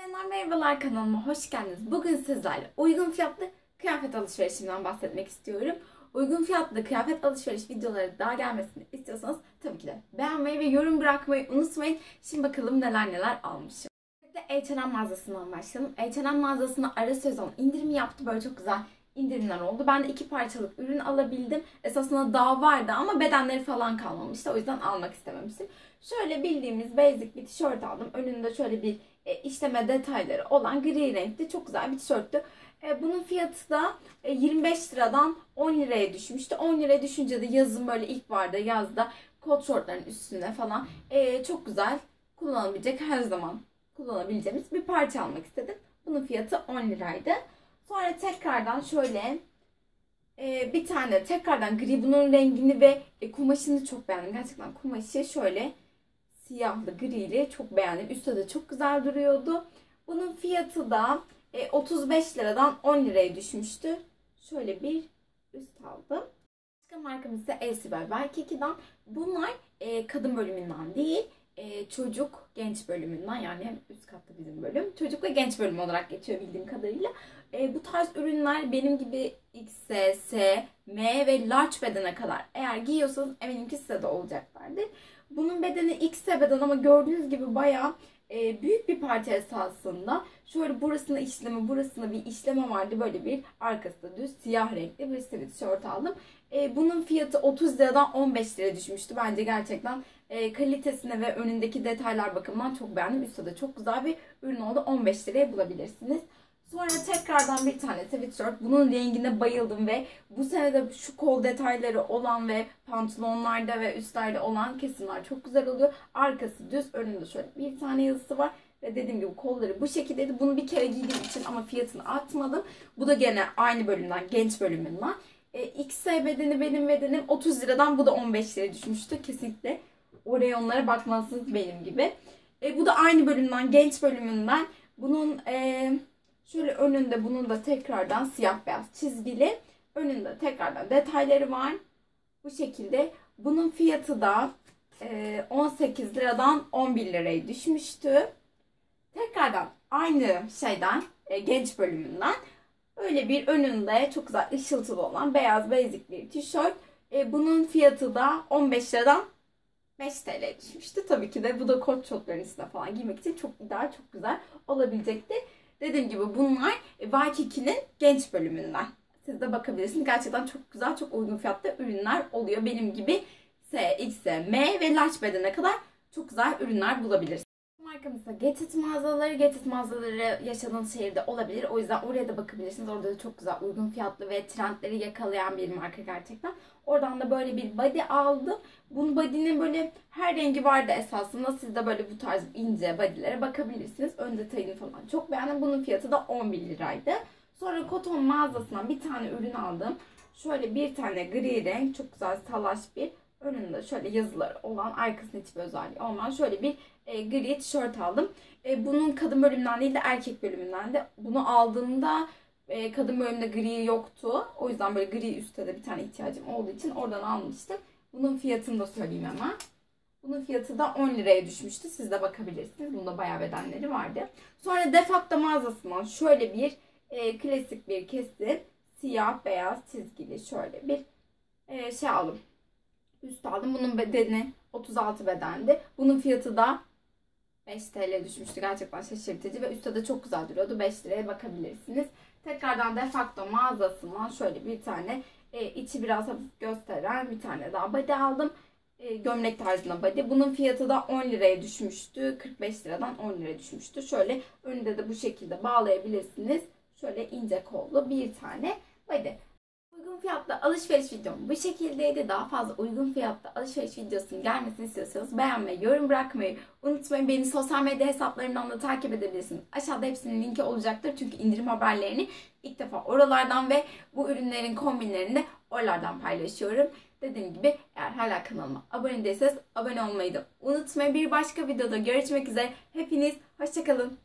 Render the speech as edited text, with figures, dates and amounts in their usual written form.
Bayanlar merhabalar, kanalıma hoş geldiniz. Bugün sizlerle uygun fiyatlı kıyafet alışverişinden bahsetmek istiyorum. Uygun fiyatlı kıyafet alışveriş videoları daha gelmesini istiyorsanız tabii ki de beğenmeyi ve yorum bırakmayı unutmayın. Şimdi bakalım neler almışım. H&M mağazasından başlayalım. H&M mağazasına ara sezon indirimi yaptı. Böyle çok güzel indirimler oldu. Ben de 2 parçalık ürün alabildim. Esasında daha vardı ama bedenleri falan kalmamıştı. O yüzden almak istememiştim. Şöyle bildiğimiz basic bir tişört aldım. Önünde şöyle bir işleme detayları olan gri renkli çok güzel bir tişörttü. Bunun fiyatı da 25 liradan 10 liraya düşmüştü. 10 liraya düşünce de yazın böyle ilk vardı yazda kot şortların üstüne falan çok güzel kullanabilecek, her zaman kullanabileceğimiz bir parça almak istedim. Bunun fiyatı 10 liraydı. Sonra tekrardan şöyle bir tane tekrardan gri, bunun rengini ve kumaşını çok beğendim. Gerçekten kumaşı şöyle siyahlı grili çok beğendim. Üstte de çok güzel duruyordu. Bunun fiyatı da 35 liradan 10 liraya düşmüştü. Şöyle bir üst aldım. Başka markamız ise Elsibel Berkeki'den. Bunlar kadın bölümünden değil, çocuk genç bölümünden, yani hem üst katta bizim bölüm. Çocuk ve genç bölüm olarak geçiyor bildiğim kadarıyla. Bu tarz ürünler benim gibi XS, S, M ve large bedene kadar eğer giyiyorsanız eminim ki size de olacaklardır. Bunun bedeni XS beden ama gördüğünüz gibi bayağı büyük bir parça esasında. Şöyle burasına işleme, burasına bir işleme vardı. Böyle bir arkası da düz siyah renkli bir sweatshirt aldım. Bunun fiyatı 30 liradan 15 liraya düşmüştü. Bence gerçekten kalitesine ve önündeki detaylar bakımından çok beğendim. Üstte de çok güzel bir ürün oldu. 15 liraya bulabilirsiniz. Sonra tekrardan bir tane sweatshirt. Bunun rengine bayıldım ve bu sene de şu kol detayları olan ve pantolonlarda ve üstlerde olan kesimler çok güzel oluyor. Arkası düz, önünde şöyle bir tane yazısı var. Ve dediğim gibi kolları bu şekildeydi. Bunu bir kere giydiğim için ama fiyatını atmadım. Bu da gene aynı bölümden, genç bölümünden. XS bedeni, benim bedenim 30 liradan, bu da 15 liraya düşmüştü. Kesinlikle o reyonlara bakmalısınız benim gibi. Bu da aynı bölümden, genç bölümünden. Bunun şöyle önünde, bunun da tekrardan siyah beyaz çizgili. Önünde tekrardan detayları var. Bu şekilde. Bunun fiyatı da 18 liradan 11 liraya düşmüştü. Tekrardan aynı şeyden, genç bölümünden öyle bir önünde çok güzel ışıltılı olan beyaz basic bir tişört. Bunun fiyatı da 15 liradan 5 TL'ye düşmüştü. Tabii ki de bu da kot şortların üstüne falan giymek için çok ideal, çok güzel olabilecekti. Dediğim gibi bunlar Waikiki'nin genç bölümünden. Siz de bakabilirsiniz. Gerçekten çok güzel, çok uygun fiyatlı ürünler oluyor. Benim gibi S, X, M ve large bedene kadar çok güzel ürünler bulabilirsiniz. Markamızda Getit mağazaları. Getit mağazaları yaşadığınız şehirde olabilir. O yüzden oraya da bakabilirsiniz. Orada da çok güzel, uygun fiyatlı ve trendleri yakalayan bir marka gerçekten. Oradan da böyle bir body aldım. Bunun body'nin böyle her rengi vardı esasında. Siz de böyle bu tarz ince bodylere bakabilirsiniz. Ön detayını falan çok beğendim. Bunun fiyatı da 11 liraydı. Sonra Koton mağazasından bir tane ürün aldım. Şöyle bir tane gri renk, çok güzel salaş bir, önünde şöyle yazıları olan, arkasında hiçbir özelliği olmayan şöyle bir gri tişört aldım. Bunun kadın bölümünden değil de erkek bölümünden de. Bunu aldığımda kadın bölümünde gri yoktu. O yüzden böyle gri üstte de bir tane ihtiyacım olduğu için oradan almıştım. Bunun fiyatını da söyleyeyim hemen. Bunun fiyatı da 10 liraya düşmüştü. Siz de bakabilirsiniz. Bunda bayağı bedenleri vardı. Sonra Defakto mağazasından şöyle bir klasik bir kesim, siyah beyaz çizgili şöyle bir şey aldım. Üst aldım. Bunun bedeni 36 bedendi. Bunun fiyatı da 5 TL düşmüştü. Gerçekten şaşırtıcı ve üstte de çok güzel duruyordu. 5 liraya bakabilirsiniz. Tekrardan Defakto mağazasından şöyle bir tane içi biraz hafif gösteren bir tane daha body aldım. Gömlek tarzında body. Bunun fiyatı da 10 liraya düşmüştü. 45 liradan 10 liraya düşmüştü. Şöyle önünde de bu şekilde bağlayabilirsiniz. Şöyle ince kollu bir tane body. Uygun fiyatlı alışveriş videom bu şekildeydi. Daha fazla uygun fiyatlı alışveriş videosunun gelmesini istiyorsanız beğenmeyi, yorum bırakmayı unutmayın. Beni sosyal medya hesaplarımdan da takip edebilirsiniz. Aşağıda hepsinin linki olacaktır. Çünkü indirim haberlerini ilk defa oralardan ve bu ürünlerin kombinlerini de oralardan paylaşıyorum. Dediğim gibi eğer hala kanalıma abone değilseniz abone olmayı da unutmayın. Bir başka videoda görüşmek üzere. Hepiniz hoşça kalın.